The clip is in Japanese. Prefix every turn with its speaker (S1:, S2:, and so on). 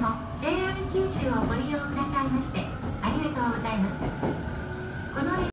S1: も JR 九州をご利用くださいましてありがとうございます。この